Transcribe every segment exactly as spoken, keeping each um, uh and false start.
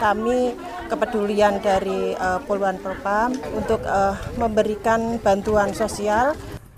kami kepedulian dari uh, Poluan Propam untuk uh, memberikan bantuan sosial.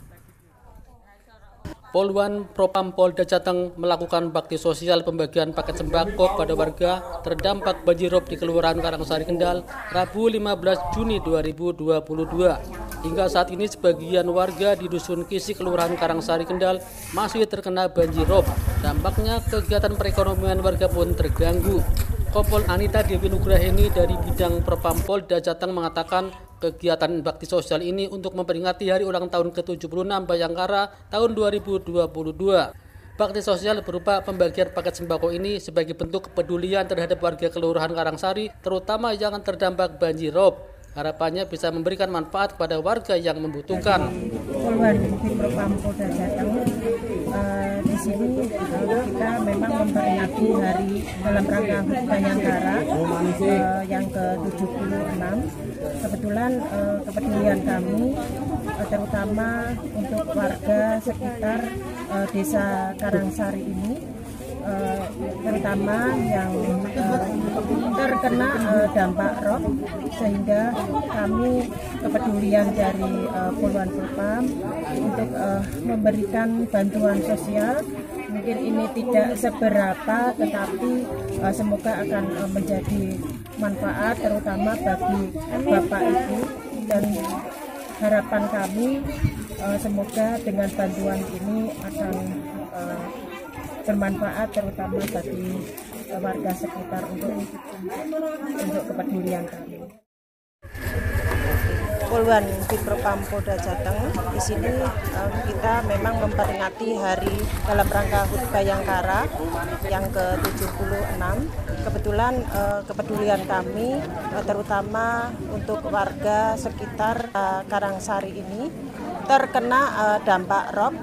Poluan Propam Polda Jateng melakukan bakti sosial pembagian paket sembako pada warga terdampak banjirop di Kelurahan Karangsari Kendal, Rabu lima belas Juni dua ribu dua puluh dua. Hingga saat ini sebagian warga di Dusun Kisi Kelurahan Karangsari Kendal masih terkena banjirop. Dampaknya kegiatan perekonomian warga pun terganggu. Kompol Anita Dewi Nugraheni dari bidang Propam Polda Jateng mengatakan kegiatan bakti sosial ini untuk memperingati hari ulang tahun ke tujuh puluh enam Bayangkara tahun dua ribu dua puluh dua. Bakti sosial berupa pembagian paket sembako ini sebagai bentuk kepedulian terhadap warga Kelurahan Karangsari, terutama yang terdampak banjirop. Harapannya bisa memberikan manfaat kepada warga yang membutuhkan. Poluan di Propam Polda Jateng, uh, di sini uh, kita memang memperingati hari dalam rangka H U T Bayangkara uh, yang ke tujuh puluh enam. Kebetulan uh, kepedulian kami uh, terutama untuk warga sekitar uh, desa Karangsari ini, uh, terutama yang uh, terkena uh, dampak rob, sehingga kami kepedulian dari uh, Poluan Propam untuk uh, memberikan bantuan sosial. Mungkin ini tidak seberapa, tetapi uh, semoga akan uh, menjadi manfaat terutama bagi Bapak Ibu, dan harapan kami uh, semoga dengan bantuan ini akan uh, bermanfaat terutama bagi uh, warga sekitar untuk untuk kepedulian kami. Poluan di Propam Polda Jateng, di sini uh, kita memang memperingati hari dalam rangka H U T Bayangkara yang ke tujuh puluh enam. Kebetulan uh, kepedulian kami uh, terutama untuk warga sekitar uh, Karangsari ini terkena uh, dampak rob.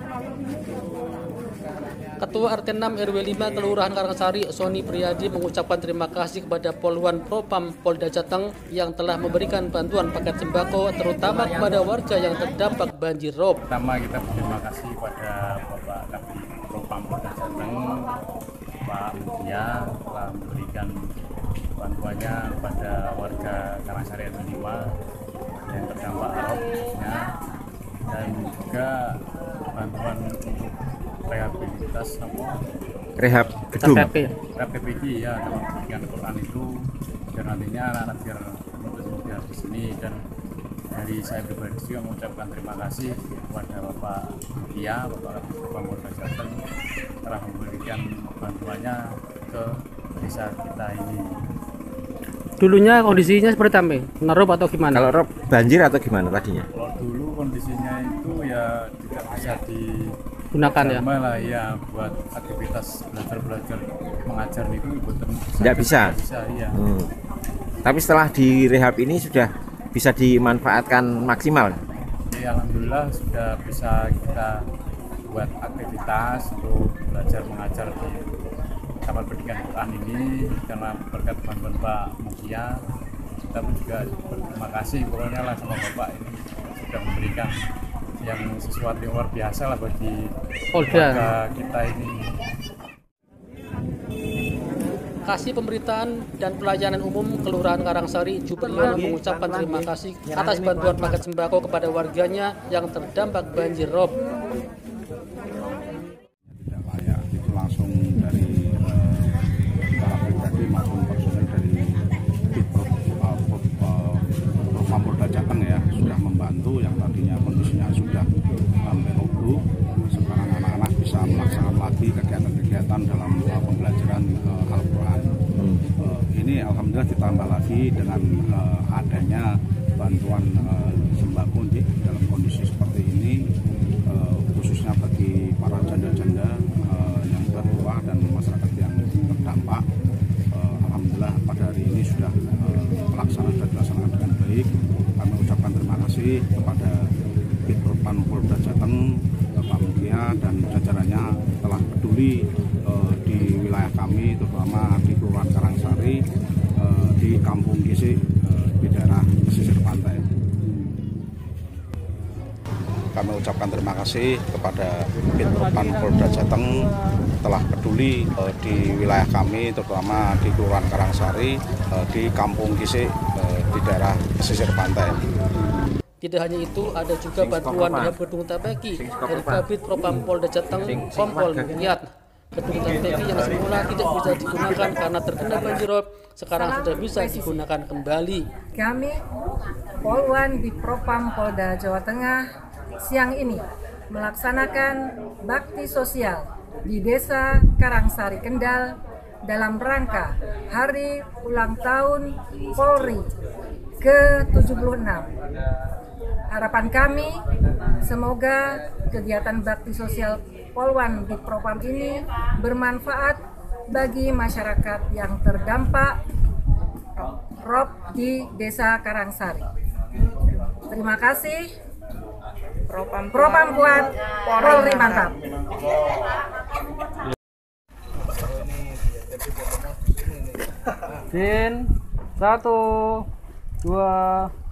Ketua R T enam R W lima Kelurahan Karangsari, Sony Priyadi, mengucapkan terima kasih kepada Poluan Propam Polda Jateng yang telah memberikan bantuan paket sembako terutama kepada warga yang terdampak banjir rob. Pertama kita berterima kasih kepada Bapak Kabid Propam Polda Jateng, Pak Mutia, telah memberikan bantuannya kepada warga Karangsari R W lima yang terdampak rob khususnya, dan juga bantuan untuk rehabilitas apa? Rehab gedung. Rehab P P G ya, dalam pembagian Quran itu biar nantinya anak-anak biar mudah di sini. Dan dari saya pribadi juga mengucapkan terima kasih kepada Bapak Mutia, Bapak Kabid Propam Polda Jateng telah memberikan bantuannya ke desa kita ini. Dulunya kondisinya seperti apa? Kena rob atau gimana? Kalau rob banjir atau gimana tadinya? Kalau dulu kondisinya itu ya tidak bisa di gunakan ya? Lah ya buat aktivitas belajar-belajar mengajar itu tidak bisa. bisa iya. Hmm. Tapi setelah direhab ini sudah bisa dimanfaatkan maksimal. Ya, alhamdulillah sudah bisa kita buat aktivitas untuk belajar mengajar di Taman Pendidikan Quran ini, karena berkat bantuan Pak Mutia. Kita pun juga berterima kasih pokoknya lah sama Bapak ini sudah memberikan yang sesuatu yang luar biasa lah bagi warga kita ini. Kasih Pemberitaan dan Pelayanan Umum Kelurahan Karangsari, Jupriyono, mengucapkan terima kasih atas bantuan paket sembako kepada warganya yang terdampak banjir rob. Tidak layak itu langsung dari para pribadi maupun personel dari Propam Polda Jateng ya, sudah membantu yang tadinya kondisinya sudah sampai roboh. Sekarang anak-anak bisa melaksanakan lagi kegiatan-kegiatan dalam uh, pembelajaran uh, Al-Quran. Hmm. Uh, ini alhamdulillah ditambah lagi dengan uh, adanya bantuan uh, sembako di dalam kondisi seperti ini, uh, khususnya bagi para janda-janda uh, yang tertua dan masyarakat yang terdampak. Uh, alhamdulillah pada hari ini sudah uh, pelaksanaan dan dilaksanakan dengan baik. Kami ucapkan terima kasih kepada Kabid Propam Polda Jateng, Bapak Mutia dan jajarannya telah peduli uh, di wilayah kami, terutama di Kelurahan Karangsari, uh, di Kampung Kisi, uh, di daerah pesisir pantai. kami ucapkan terima kasih kepada Bitpropam Polda Jateng telah peduli uh, di wilayah kami, terutama di Kelurahan Karangsari, uh, di Kampung Kisik, uh, di daerah pesisir pantai. Tidak hanya itu, ada juga bantuan dalam gedung Tapeki dari Kabid Propam Polda Jateng, Kompol Mukyat. Gedung Tapeki yang semula tidak bisa digunakan karena terkena banjirop, sekarang sudah bisa digunakan kembali. Kami, Polwan Bitpropam Polda Jawa Tengah, siang ini melaksanakan bakti sosial di Desa Karangsari Kendal dalam rangka Hari Ulang Tahun Polri ke tujuh puluh enam. Harapan kami, semoga kegiatan bakti sosial Polwan Bitpropam ini bermanfaat bagi masyarakat yang terdampak rob di Desa Karangsari. Terima kasih. Propam, Propam kuat, Polri mantap. Sin, satu, dua,